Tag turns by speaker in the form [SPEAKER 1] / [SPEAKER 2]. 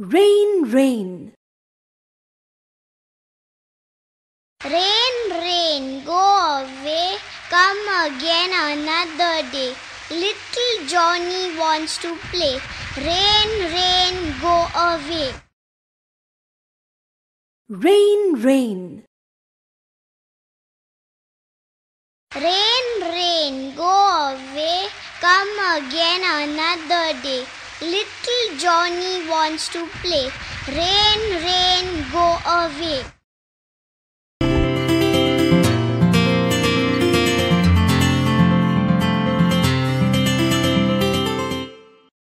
[SPEAKER 1] Rain, rain.
[SPEAKER 2] Rain, rain, go away, come again another day. Little Johnny wants to play. Rain, rain, go away.
[SPEAKER 1] Rain, rain.
[SPEAKER 2] Rain, rain, go away, come again another day. Little Johnny wants to play. Rain, rain, go away.